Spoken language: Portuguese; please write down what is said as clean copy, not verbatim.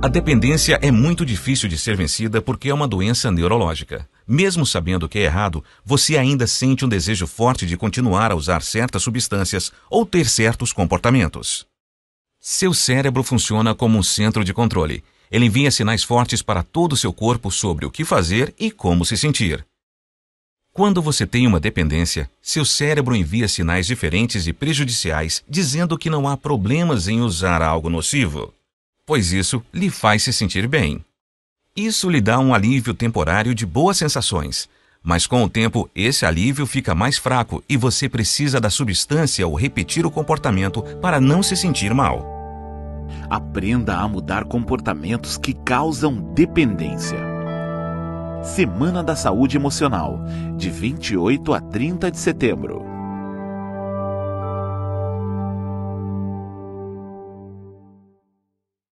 A dependência é muito difícil de ser vencida porque é uma doença neurológica. Mesmo sabendo que é errado, você ainda sente um desejo forte de continuar a usar certas substâncias ou ter certos comportamentos. Seu cérebro funciona como um centro de controle. Ele envia sinais fortes para todo o seu corpo sobre o que fazer e como se sentir. Quando você tem uma dependência, seu cérebro envia sinais diferentes e prejudiciais dizendo que não há problemas em usar algo nocivo, pois isso lhe faz se sentir bem. Isso lhe dá um alívio temporário de boas sensações, mas com o tempo esse alívio fica mais fraco e você precisa da substância ou repetir o comportamento para não se sentir mal. Aprenda a mudar comportamentos que causam dependência. Semana da Saúde Emocional, de 28 a 30 de setembro.